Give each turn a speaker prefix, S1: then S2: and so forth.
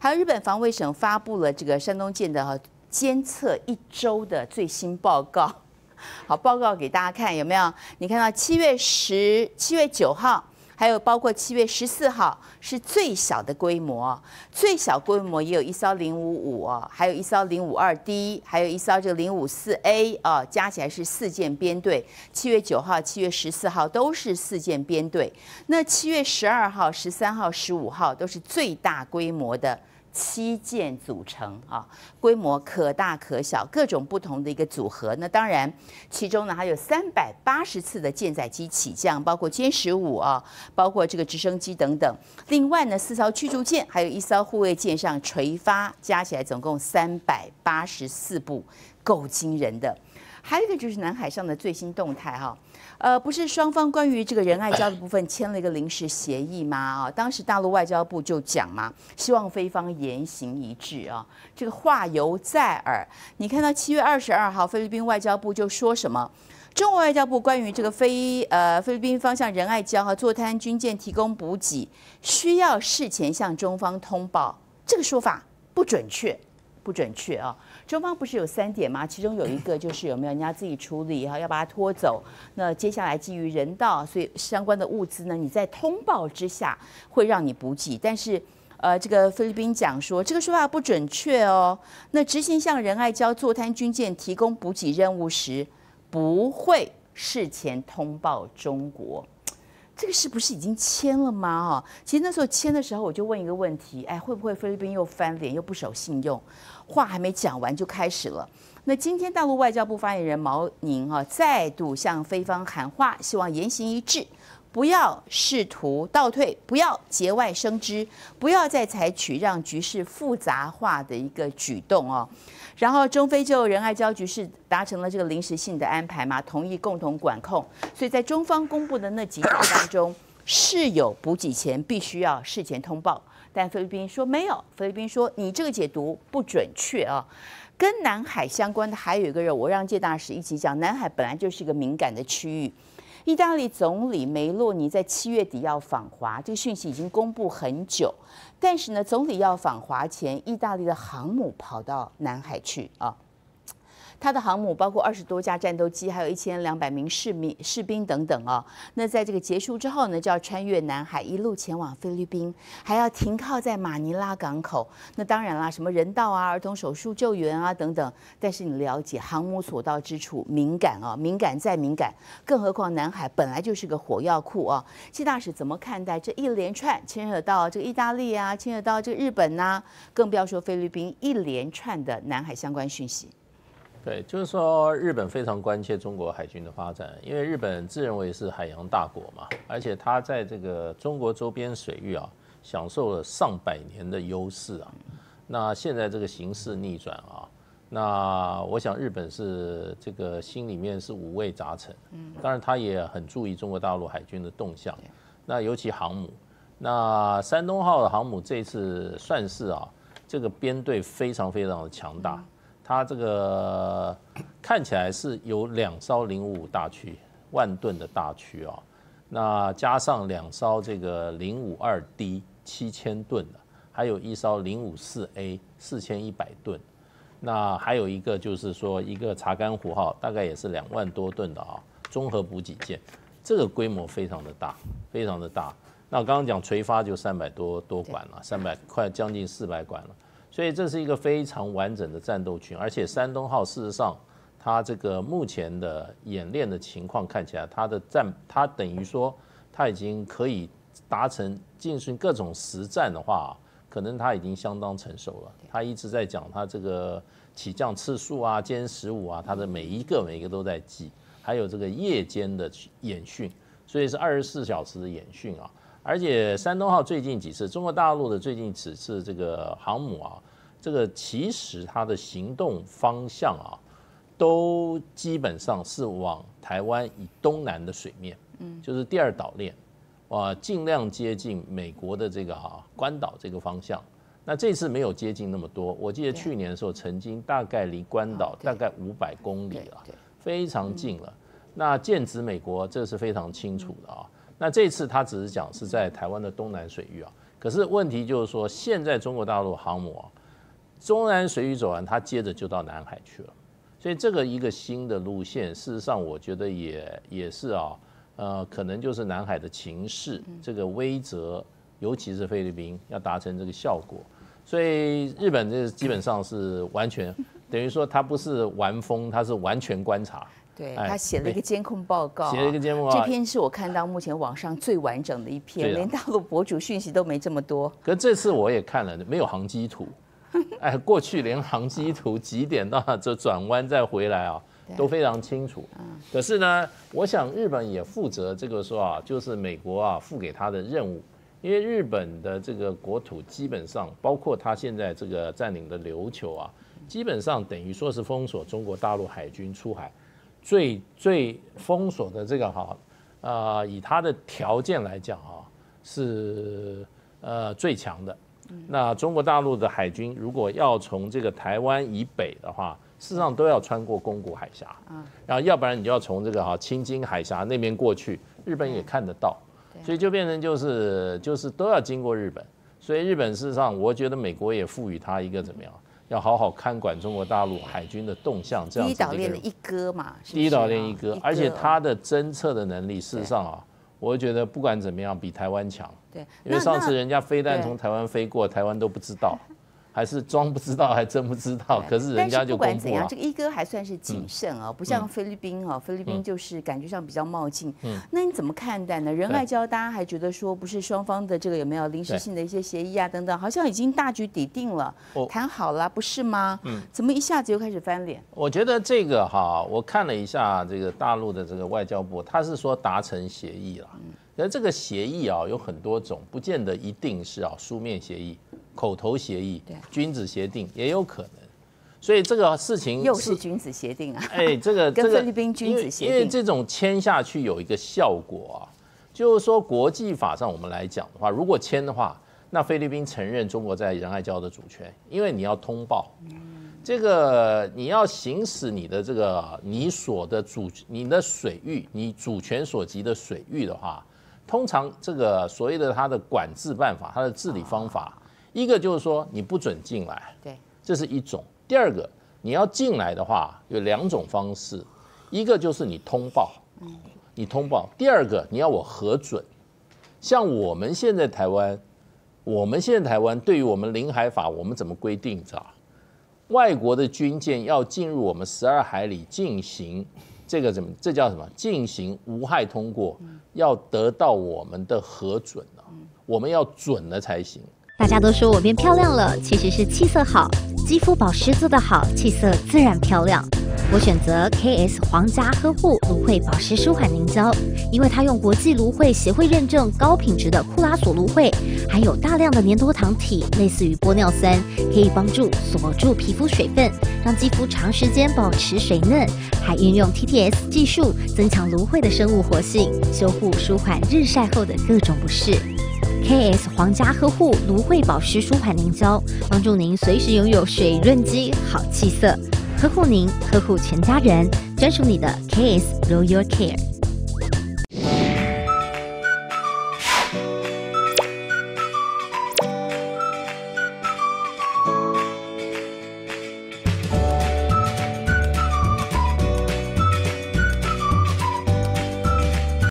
S1: 还有日本防卫省发布了这个山东舰的监测1周的最新报告。好，报告给大家看，有没有？你看到7月9号，还有包括7月14号是最小的规模，最小规模也有一艘055哦，还有一艘052D，还有一艘这个054A 哦，加起来是4舰编队。7月9号、7月14号都是4舰编队。那7月12号、13号、15号都是最大规模的7舰组成啊，规模可大可小，各种不同的一个组合。那当然，其中呢还有380次的舰载机起降，包括歼15啊，包括这个直升机等等。另外呢，4艘驱逐舰，还有1艘护卫舰上垂发，加起来总共384部，够惊人的。还有一个就是南海上的最新动态哈。不是双方关于这个仁爱礁的部分签了一个临时协议吗？啊，当时大陆外交部就讲嘛，希望菲方言行一致啊。这个话犹在耳。你看到7月22号，菲律宾外交部就说什么？中国外交部关于这个菲律宾方向仁爱礁和坐滩军舰提供补给，需要事前向中方通报，这个说法不准确。不准确啊！中方不是有3点吗？其中有一个就是有没有人家自己处理哈，要把它拖走。那接下来基于人道，所以相关的物资呢，你在通报之下会让你补给。但是这个菲律宾讲说这个说法不准确哦。那执行向仁爱礁坐滩军舰提供补给任务时，不会事前通报中国。这个是不是已经签了吗？其实那时候签的时候，我就问一个问题：哎，会不会菲律宾又翻脸又不守信用？话还没讲完就开始了。那今天大陆外交部发言人毛宁再度向菲方喊话，希望言行一致，不要试图倒退，不要节外生枝，不要再采取让局势复杂化的一个举动哦。然后中菲就仁爱礁局势达成了这个临时性的安排嘛，同意共同管控。所以在中方公布的那几点当中，是有补给前必须要事前通报，但菲律宾说没有，菲律宾说你这个解读不准确啊。跟南海相关的还有一个人，我让介大使一起讲，南海本来就是一个敏感的区域。意大利总理梅洛尼在7月底要访华，这个讯息已经公布很久。但是呢，总理要访华前，意大利的航母跑到南海去啊。他的航母包括20多架战斗机，还有1200名士兵等等啊。那在这个结束之后呢，就要穿越南海，一路前往菲律宾，还要停靠在马尼拉港口。那当然啦，什么人道啊、儿童手术救援啊等等。但是你了解，航母所到之处敏感啊，敏感再敏感，更何况南海本来就是个火药库啊。谢大使怎么看待这一连串牵扯到这个意大利啊，牵扯到这个日本啊，更不要说菲律宾一连串的南海相关讯息？
S2: 对，就是说日本非常关切中国海军的发展，因为日本自认为是海洋大国嘛，而且它在这个中国周边水域啊，享受了上百年的优势啊。那现在这个形势逆转啊，那我想日本是这个心里面是五味杂陈。当然他也很注意中国大陆海军的动向，那尤其航母，那山东号的航母这次算是啊，这个编队非常非常的强大。它这个看起来是有2艘055大驱万吨的大驱啊，那加上2艘这个052D 7000吨的，还有1艘054A 4100吨，那还有一个就是说一个查干湖号，大概也是2万多吨的啊，综合补给舰，这个规模非常的大，非常的大。那我刚刚讲垂发就300多管了，300快将近400管了。所以这是一个非常完整的战斗群，而且山东号事实上，它这个目前的演练的情况看起来，它等于说它已经可以达成进行各种实战的话，可能它已经相当成熟了。它一直在讲它这个起降次数啊、歼15啊，它的每一个都在记，还有这个夜间的演训，所以是24小时的演训啊。而且山东号最近几次，中国大陆的最近几次这个航母啊，这个其实它的行动方向啊，都基本上是往台湾以东南的水面，就是第2岛链，尽量接近美国的这个关岛这个方向。那这次没有接近那么多，我记得去年的时候曾经大概离关岛大概500公里了，非常近了。那剑指美国，这是非常清楚的啊。那这次他只是讲是在台湾的东南水域啊， 可是问题就是说，现在中国大陆航母中南水域走完，它接着就到南海去了。所以这个一个新的路线，事实上我觉得也是可能就是南海的情势这个威慑，尤其是菲律宾要达成这个效果。所以日本这基本上是完全等于说，它不是玩风，它是完全观察。
S1: 对，他写了一个监控报告，
S2: 写了一个监控报告，
S1: 这篇是我看到目前网上最完整的一篇，连大陆博主讯息都没这么多。
S2: 可这次我也看了，没有航机图。过去连航机图几点到这转弯再回来都非常清楚。可是呢，我想日本也负责这个说就是美国付给他的任务，因为日本的这个国土基本上，包括他现在这个占领的琉球基本上等于说是封锁中国大陆海军出海，最封锁的这个以他的条件来讲是最强的。那中国大陆的海军如果要从这个台湾以北的话，事实上都要穿过宫古海峡，然后要不然你就要从这个青津海峡那边过去，日本也看得到，所以就变成就是都要经过日本。所以日本事实上，我觉得美国也赋予他一个怎么样，要好好看管中国大陆海军的动向，这样子。
S1: 第一岛链的一哥嘛，
S2: 第一岛链一哥，而且他的侦测的能力，事实上我觉得不管怎么样，比台湾强。
S1: 对，
S2: 因为上次人家飞弹从台湾飞过，台湾都不知道，还是装不知道，还真不知道。可是人家就公布了。
S1: 但是不管怎样，这个一哥还算是谨慎不像菲律宾菲律宾就是感觉上比较冒进。那你怎么看待呢？仁爱礁大家还觉得说，不是双方的这个有没有临时性的一些协议等等，好像已经大局底定了，谈好了，不是吗？怎么一下子又开始翻脸？
S2: 我觉得这个我看了一下这个大陆的这个外交部，他是说达成协议了。而这个协议有很多种，不见得一定是书面协议、口头协议、君子协定也有可能。所以这个事情
S1: 又是君子协定
S2: 这个
S1: 跟菲律宾君子协定，
S2: 因为这种签下去有一个效果就是说国际法上我们来讲的话，如果签的话，那菲律宾承认中国在仁爱礁的主权，因为你要通报。这个你要行使你的这个你的水域，你主权所及的水域的话，通常这个所谓的它的管制办法，它的治理方法，一个就是说你不准进来，
S1: 对，
S2: 这是一种。第二个，你要进来的话有两种方式，一个就是你通报，第二个你要我核准。像我们现在台湾对于我们领海法，我们怎么规定外国的军舰要进入我们12海里进行这叫什么？进行无害通过，要得到我们的核准我们要准了才行。
S3: 大家都说我变漂亮了，其实是气色好，肌肤保湿做得好，气色自然漂亮。我选择 KS 皇家呵护芦荟保湿舒缓凝胶，因为它用国际芦荟协会认证高品质的库拉索芦荟，含有大量的粘多糖体，类似于玻尿酸，可以帮助锁住皮肤水分，让肌肤长时间保持水嫩，还运用 TTS 技术增强芦荟的生物活性，修护舒缓日晒后的各种不适。KS 皇家呵护芦荟保湿舒缓凝胶，帮助您随时拥有水润肌、好气色，呵护您，呵护全家人，专属你的 KS Royal Care。